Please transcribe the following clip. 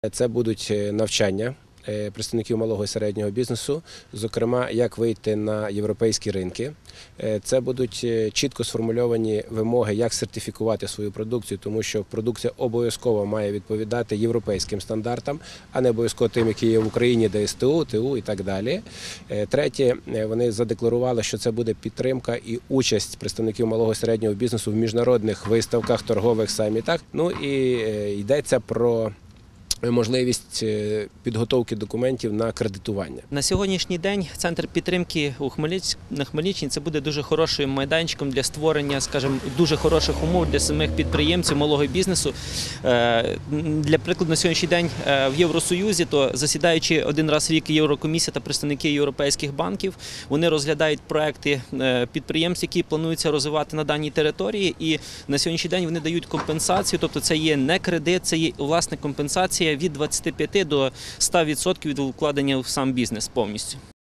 Це будуть навчання представників малого і середнього бізнесу, зокрема, як вийти на європейські ринки. Це будуть чітко сформульовані вимоги, як сертифікувати свою продукцію, тому що продукція обов'язково має відповідати європейським стандартам, а не обов'язково тим, які є в Україні, ДСТУ, ТУ і так далі. Третє, вони задекларували, що це буде підтримка і участь представників малого і середнього бізнесу в міжнародних виставках, торгових самітах. Ну і йдеться про можливість підготовки документів на кредитування. На сьогоднішній день центр підтримки на Хмельниччині це буде дуже хорошим майданчиком для створення, скажімо, дуже хороших умов для самих підприємців малого бізнесу. Для прикладу, на сьогоднішній день в Євросоюзі, то засідаючи один раз в рік Єврокомісія та представники європейських банків, вони розглядають проекти підприємств, які плануються розвивати на даній території, і на сьогоднішній день вони дають компенсацію, тобто це є не кредит, це є власне компенсація від 25 до 100% від вкладення в сам бізнес повністю.